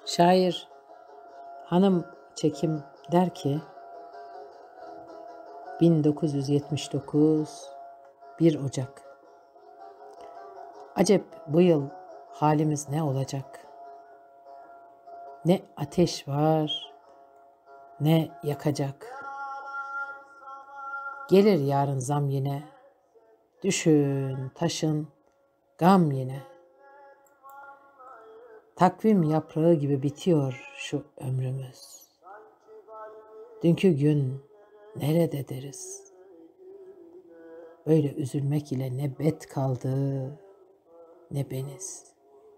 Şair Hanım Çekim der ki 1979 1 Ocak. Acep bu yıl halimiz ne olacak? Ne ateş var, ne yakacak. Gelir yarın zam yine, düşün taşın gam yine. Takvim yaprağı gibi bitiyor şu ömrümüz. Dünkü gün nerede deriz? Böyle üzülmek ile ne bet kaldı ne beniz.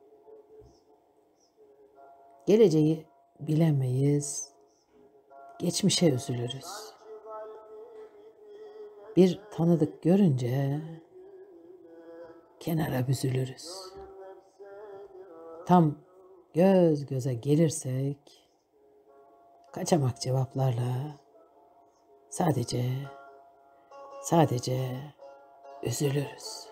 Geleceği bilemeyiz, geçmişe üzülürüz. Bir tanıdık görünce kenara büzülürüz. Tam göz göze gelirsek kaçamak cevaplarla sadece üzülürüz.